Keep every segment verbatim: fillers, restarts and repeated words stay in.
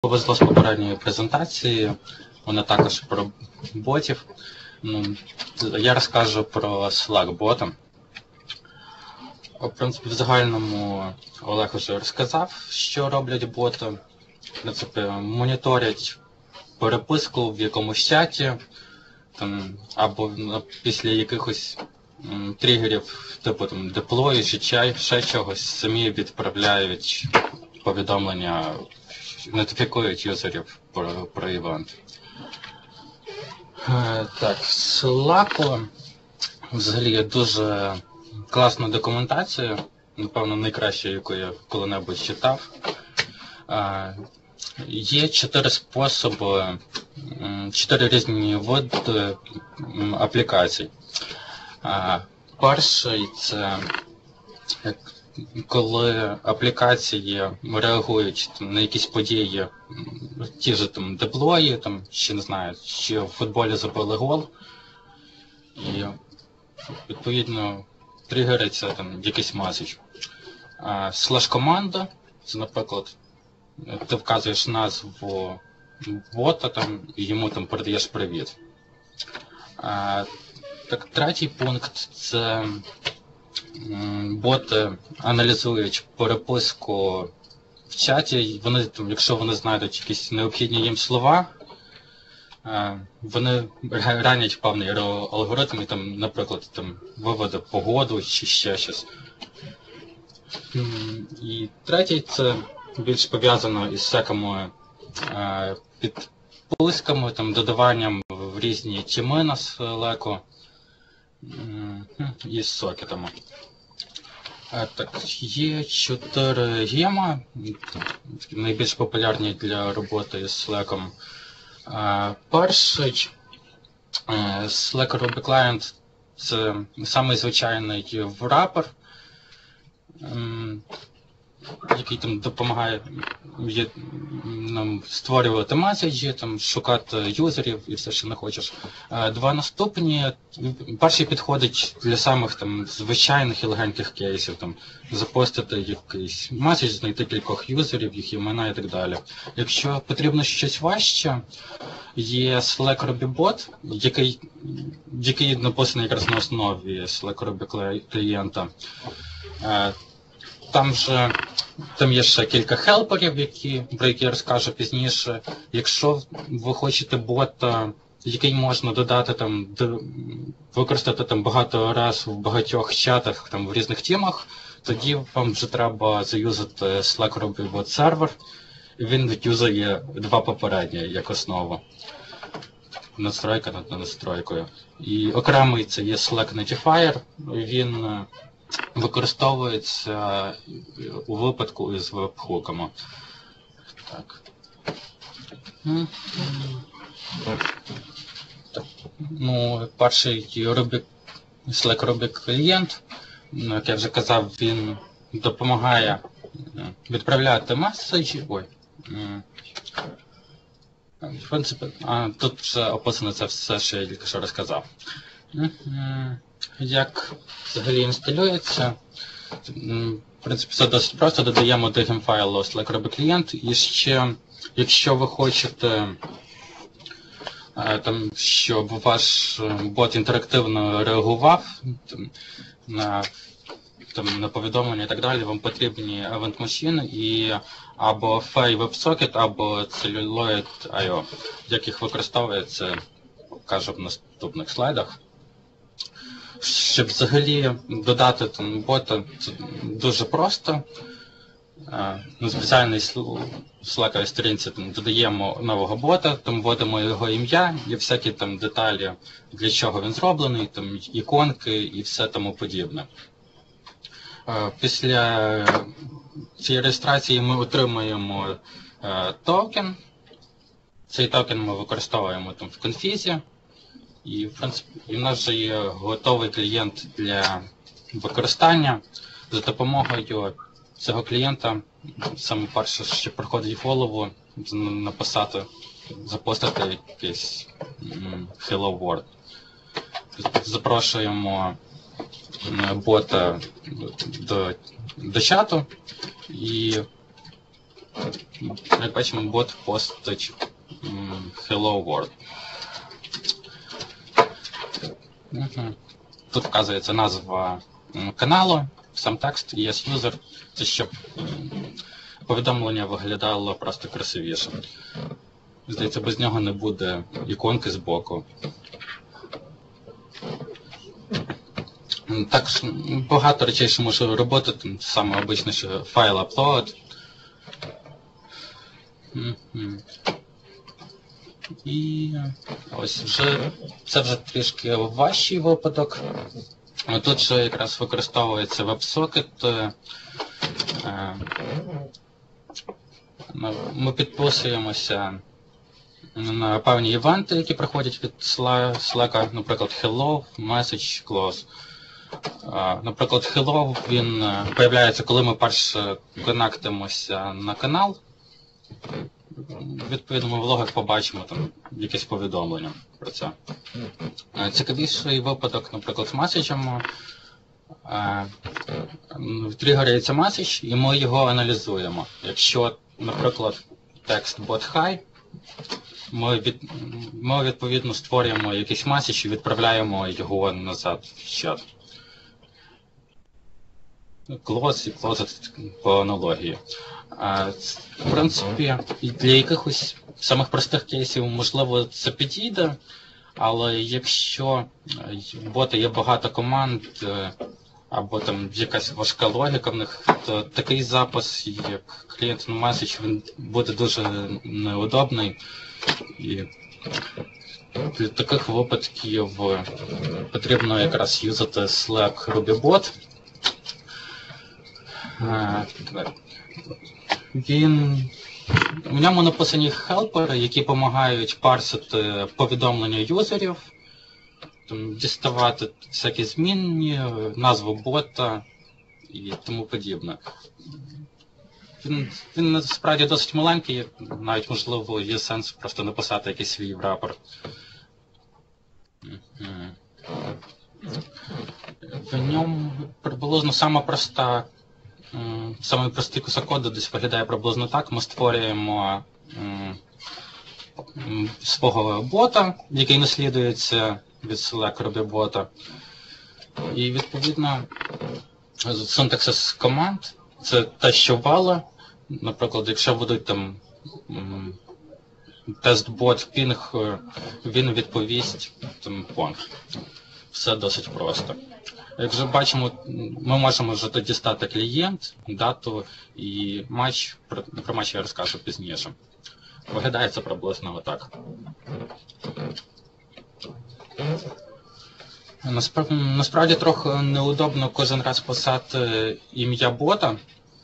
Повезло з попередньої презентації, вона також про ботів. Ну, я розкажу про Slack-бота. В принципі, в загальному Олег вже розказав, що роблять боти. В принципі, моніторять переписку в якомусь чаті, там, або після якихось м, тригерів, типу там, деплою чи чай, ще чогось, самі відправляють повідомлення, нотифікують юзерів про, про івент. Е, так, в Slack взагалі є дуже класна документація, напевно, найкраща, яку я коли-небудь читав. Е, є чотири способи, чотири різні види аплікацій. Е, перший – це коли аплікації реагують там, на якісь події, ті ж там деплої, там, ще не знаю, чи в футболі забили гол, і відповідно тригериться там якийсь меседж. Слеш-команда, це, наприклад, ти вказуєш назву бота там, і йому там передаєш привіт. А, так, третій пункт – це боти аналізують переписку в чаті, вони, там, якщо вони знайдуть якісь необхідні їм слова, вони ранять певний алгоритм і, там, наприклад, там, виведе погоду чи ще щось. І третій – це більш пов'язано із всякими підписками, там, додаванням в різні тіми на Slack і з сокетами. Так, є чотири гема, найбільш популярні для роботи з Slack. Перший Slack Ruby Client – це самий звичайний врапер, який там допомагає нам створювати меседжі, там, шукати юзерів і все, що не хочеш. Два наступні. Перший підходить для самих там, звичайних і легеньких кейсів. Там, запостити якийсь меседж, знайти кількох юзерів, їх імена і так далі. Якщо потрібно щось важче, є Slack Ruby Bot, який, який написаний якраз на основі Slack Ruby клієнта. Там же там є ще кілька хелперів, які, про які я розкажу пізніше. Якщо ви хочете бота, який можна додати, там, використати там, багато раз в багатьох чатах там, в різних тімах, тоді вам вже треба заюзати Slack Ruby Bot сервер. Він відюзає два попередні як основу. Настройка над настройкою. І окремий це є Slack Notifier. Він використовується у випадку із веб-хуками. Так. Так. Ну, перший Ruby, Slack Ruby клієнт, як я вже казав, він допомагає відправляти меседжі. Ой. В принципі, а, тут вже описано це все, що я тільки що розказав. Як взагалі інсталюється? В принципі, все досить просто. Додаємо до гемфайлу Slack Ruby клієнт. І ще, якщо ви хочете, там, щоб ваш бот інтерактивно реагував там, на, там, на повідомлення і так далі, вам потрібні Event Machine і або Fey WebSocket, або Celluloid точка ай о. Як їх використовується, покажу в наступних слайдах. Щоб взагалі додати там, бота, це дуже просто. На спеціальній Slack сторінці там, додаємо нового бота, там вводимо його ім'я і всякі там деталі, для чого він зроблений, там, іконки і все тому подібне. Після цієї реєстрації ми отримуємо токен. Цей токен ми використовуємо там, в конфізі. І, в принципі, у нас вже є готовий клієнт для використання. За допомогою цього клієнта, саме перше, що приходить в голову, написати, запостити якийсь Hello World. Запрошуємо бота до, до чату і як бачимо, бот постить Hello World. Тут вказується назва каналу, сам текст, yes user, це щоб повідомлення виглядало просто красивіше. Здається, без нього не буде іконки збоку. Також багато речей, що можу робити, там саме обичне, що файл upload. І ось вже, це вже трішки важчий випадок. Тут же якраз використовується WebSocket. Ми підписуємося на певні івенти, які приходять від Slack, наприклад, Hello, Message, Close. Наприклад, Hello, він з'являється, коли ми перше конектимося на канал. Відповідно, ми в логах побачимо там якесь повідомлення про це. Цікавіший випадок, наприклад, з меседжем. Тригериться меседж, і ми його аналізуємо. Якщо, наприклад, текст bot hi, ми, від, ми відповідно створюємо якийсь меседж і відправляємо його назад в чат. Close і close по аналогії. В принципі, для якихось самих простих кейсів, можливо, це підійде, але якщо в бота є багато команд, або там якась важка логіка в них, то такий запис, як клієнт на меседж, він буде дуже неудобний. І для таких випадків потрібно якраз юзати Slack RubyBot. Він... В ньому написані хелпери, які допомагають парсити повідомлення юзерів, там, діставати всякі змінні, назву бота і тому подібне. Він, він насправді досить маленький, навіть, можливо, є сенс просто написати якийсь свій рапорт. В ньому приблизно сама проста Саме простий кусок коду десь виглядає приблизно так. Ми створюємо свого бота, який наслідується від Slack RubyBot. І відповідно синтаксис команд – це те, що ввало. Наприклад, якщо будуть там тест-бот ping, він відповість там pong. Все досить просто. Як вже бачимо, ми можемо вже тоді дістати клієнт, дату і матч. Про, про матч я розкажу пізніше. Виглядає це приблизно отак. Насправді, насправді трохи неудобно кожен раз писати ім'я бота.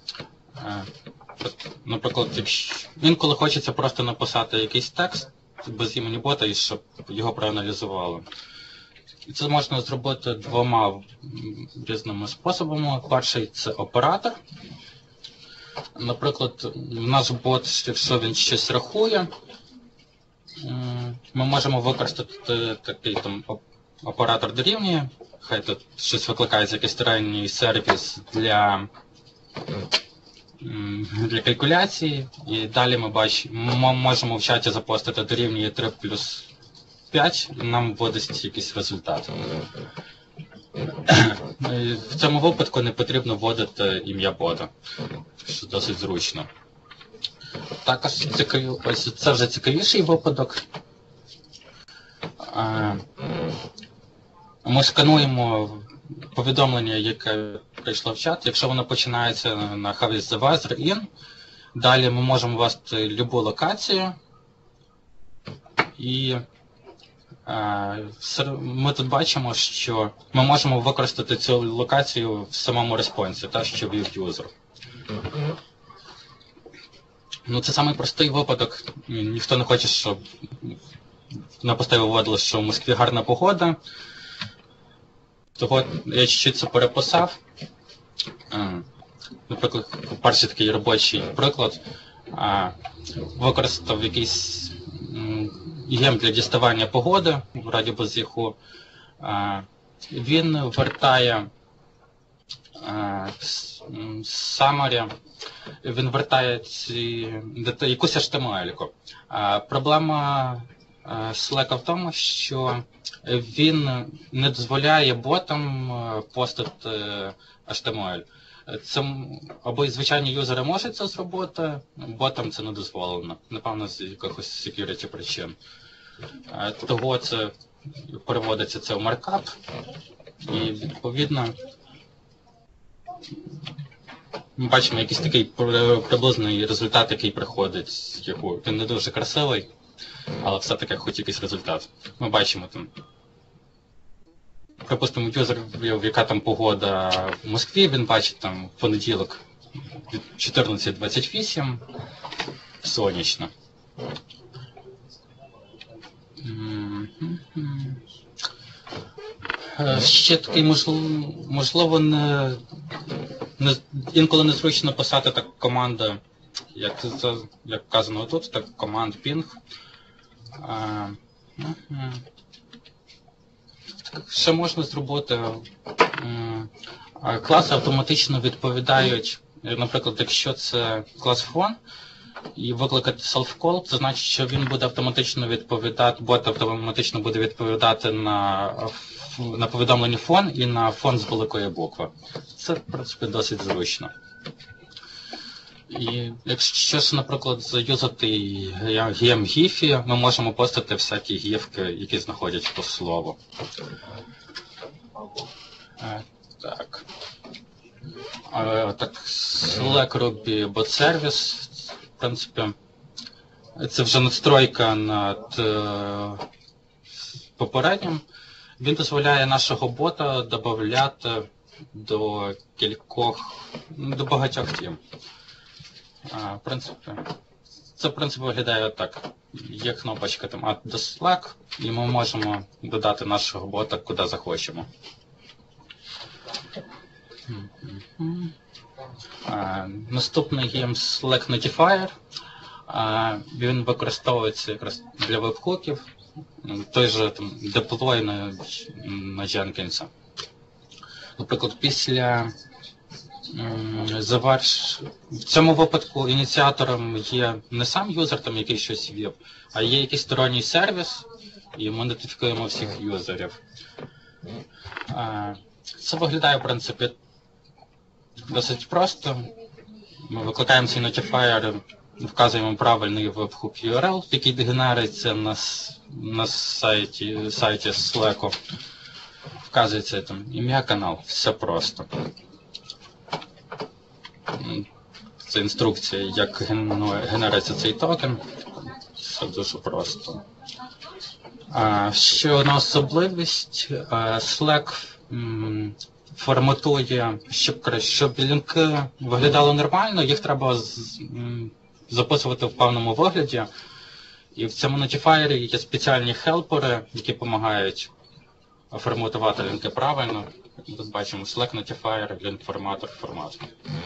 Наприклад, якщо інколи хочеться просто написати якийсь текст без імені бота і щоб його проаналізували. І це можна зробити двома різними способами. Перший – це оператор. Наприклад, наш бот, якщо він щось рахує, ми можемо використати такий там оператор дорівнює. Хай тут щось викликається, якийсь сторонній сервіс для, для калькуляції. І далі ми бачимо, ми можемо в чаті запостити дорівнює три плюс п'ять, і нам вводить якийсь результат. В цьому випадку не потрібно вводити ім'я бота, що досить зручно. Також цікаві, ось це вже цікавіший випадок. Ми скануємо повідомлення, яке прийшло в чат. Якщо воно починається на How is the weather in, далі ми можемо ввести любу локацію. І ми тут бачимо, що ми можемо використати цю локацію в самому респонсі, та, що ввів юзер. Ну, це самий простий випадок. Ніхто не хоче, щоб на постелі виводило, що в Москві гарна погода. Того я чуть-чуть це переписав. Наприклад, перший такий робочий приклад. Використав якийсь гем для діставання погоди в раді без яху. Він вертає summary, він вертає ці, якусь ейч ті ем ель-ку. Проблема Slack в тому, що він не дозволяє ботам постити ейч ті ем ель. Це, або звичайні юзери можуть це зробити, ботам це не дозволено, напевно, з якихось security причин. Того це переводиться це в маркап, і відповідно ми бачимо якийсь такий приблизний результат, який приходить. Він не дуже красивий, але все-таки хоч якийсь результат. Ми бачимо там, припустимо, юзер, яка там погода в Москві, він бачить там в понеділок від чотирнадцять двадцять вісім, сонячно. Ще такий, можливо, можливо не, не, інколи незручно писати так команди, як, як вказано тут, так команд ping. А, Ще можна зробити, класи автоматично відповідають, наприклад, якщо це клас phone, і викликати self-call, це значить, що він буде автоматично відповідати, бот автоматично буде відповідати на, на повідомлення фон і на фон з великої букви. Це, в принципі, досить зручно. І якщо ж, наприклад, заюзати гем гіфі, ми можемо постити всякі гіфки, які знаходять по слову. Так. Так, Slack Ruby Bot Service. В принципі, це вже надстройка над е, попереднім. Він дозволяє нашого бота додати до кількох, до багатьох тім. А, в принципі, це, в принципі, виглядає так. Є кнопочка там Add to Slack, і ми можемо додати нашого бота куди захочемо. Uh, наступний гем Slack Notifier. Uh, він використовується якраз для веб-хуків. Той же там деплой на, на Jenkins. Наприклад, після um, заверш... в цьому випадку ініціатором є не сам юзер, там який щось ввів, а є якийсь сторонній сервіс, і ми нотифікуємо всіх юзерів. Uh, це виглядає, в принципі, досить просто. Ми викликаємо цей notifier, вказуємо правильний webhook ю ар ел, який генериться на, на сайті, сайті Slack. Вказується там ім'я, канал, все просто. Це інструкція, як генериться цей токен. Все дуже просто. А, ще одна особливість. Slack форматує, щоб, щоб лінки виглядали нормально, їх треба з, м, записувати в певному вигляді. І в цьому нотіфаєрі є спеціальні хелпери, які допомагають форматувати лінки правильно. Тут бачимо Slack Notifier, лінк форматор, формат.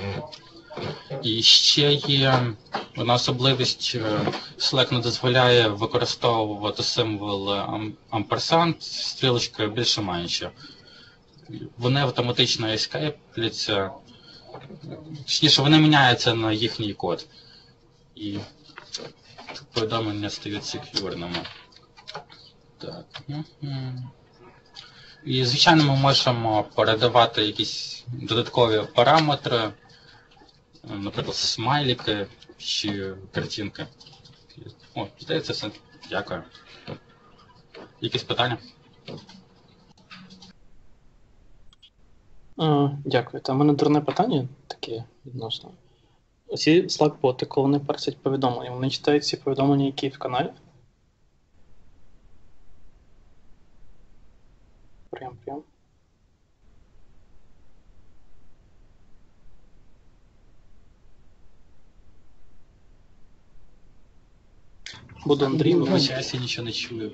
І ще є одна особливість, Slack не дозволяє використовувати символ амперсанд, стрілочка більше-менше. Вони автоматично ескейпляться, точніше, вони міняються на їхній код. І повідомлення стають сек'юрними. Так. І, звичайно, ми можемо передавати якісь додаткові параметри, наприклад, смайлики чи картинки. О, здається, все. Дякую. Якісь питання? А, дякую. Та в мене дурне питання таке відносно. Оці Slack-боти, коли вони парсять повідомлення, вони читають ці повідомлення, які в каналі? Прям, прям. Буду Андрій, вибачаюся, я нічого не чую.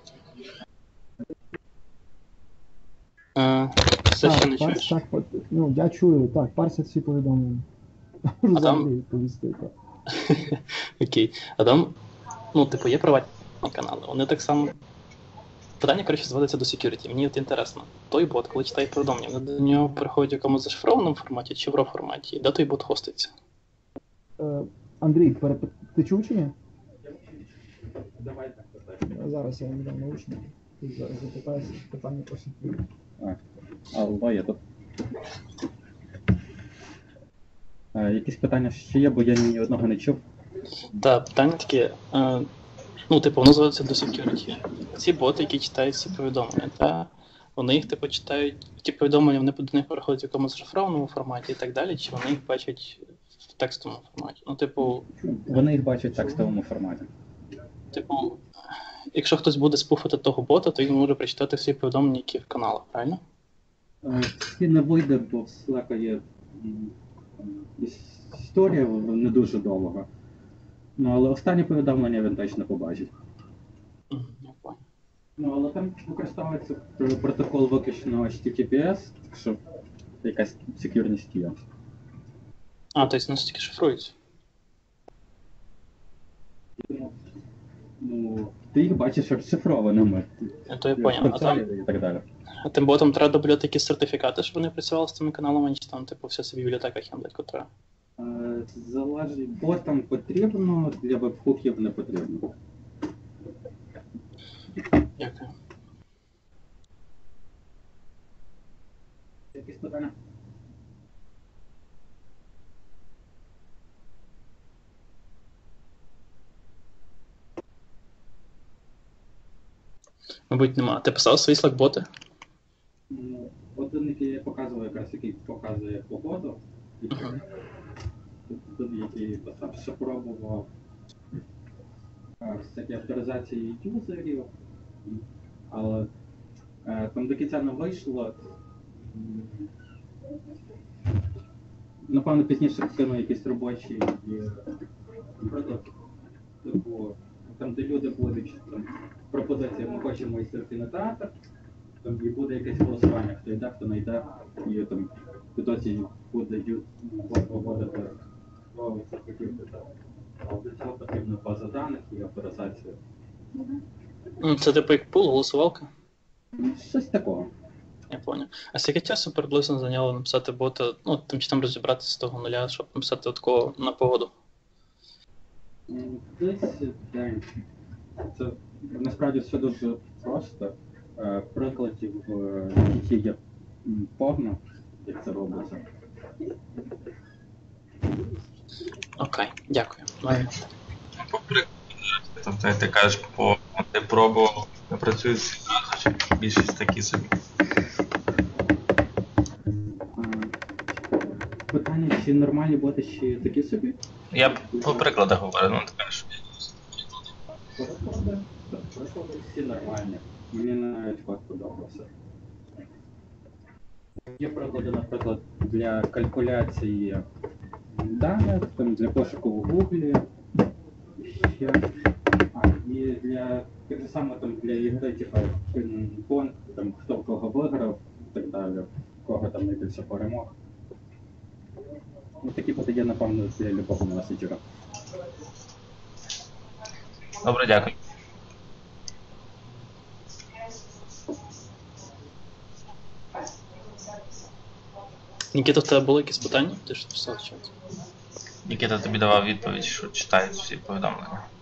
А, все ще не чуєш? Так, ну, я чую, так, парсять всі повідомлення. А там... Окей. А там, ну, типу, є приватні канали, вони так само питання, коротше, зводиться до security. Мені от інтересно, той бот, коли читає повідомлення, вони до нього приходять в якомусь зашифрованому форматі чи в raw форматі? Де той бот хоститься? Е, Андрій, переп... ти чув чи ні? Давайте. Зараз я вам дам наушники. Ти зараз запитаєшся питання по security. Алло, я тут. Е, якісь питання ще є, бо я ні одного не чув. Так, питання таке. Е, ну, типу, воно зводиться до security. Ці боти, які читають ці повідомлення, та вони їх, типу, читають, ті повідомлення, вони до них переходять в якомусь зашифрованому форматі і так далі, чи вони їх бачать в текстовому форматі? Ну, типу, Вони їх бачать в текстовому форматі. типу, якщо хтось буде спуфити того бота, то він може прочитати всі повідомлення, які в каналах, правильно? Е, Всі не вийде, бо в Slack є м, історія не дуже довга. Ну, але останнє повідомлення він точно побачить. Мгм, я понял. Ну, але там використовується пр- протокол виключно ейч ті ті пі ес, так що якась секюрність є. А, тобто вони тільки шифруються. Ну, ти їх бачиш розшифрованими. Я то я поняв. А там, І так далі. а тим ботам треба добавляти якісь сертифікати, щоб вони працювали з цими каналами, чи там, типу, вся собі бібліотека хендлить, котра. Е, Залежить, ботам потрібно, для веб-хуків не потрібно. Дякую. Якісь питання? Мабуть, нема. Ти писав свої слакботи? Ну, один, який я показував, якраз який показує погоду, і Мгм. тут, який писав, що пробував е, всякі авторизації юзерів, але е, там до кінця не вийшло. М, Напевно, пізніше вкину якісь робочі е, продукти. Типу, там, де люди будуть там, пропозиція, ми хочемо йти в кінотеатр, там і буде якесь голосування, хто йде, хто не йде, і там досі буде ю- виводити слово, це хотів би так. Але для цього потрібна база даних і авторизація. Ну, це типу як пул, голосувалка? Ну, щось такого. Я поняв. А скільки часу приблизно зайняло написати бота, ну, тим чи там розібратися з того нуля, щоб написати такого на погоду? М, Десь день. Це насправді все дуже просто. Е, Прикладів в житті є м, повно, як це робиться. Окей, дякую. Ладно. По прикладу, тобто ти кажеш, по ти пробував, не працює одразу, чи більшість такі собі. Е, Питання, чи нормальні боти, чи такі собі? Я б по прикладах говорю, ну ти кажеш. Приклади, так, приклади всі нормальні. Мені навіть код подобався. Є приклади, наприклад, для калькуляції даних, там, для пошуку в Гуглі. Ще. А, і для так же само там для ігри, типу пінг-понг, там хто в кого виграв і так далі, в кого там найбільше перемог. Ну, такі боти є, напевно, для любого меседжера. Добре, дякую. Нікіта, в тебе були якісь питання? Ти ж писав чат. Нікіта тобі давав відповідь, що читають всі повідомлення.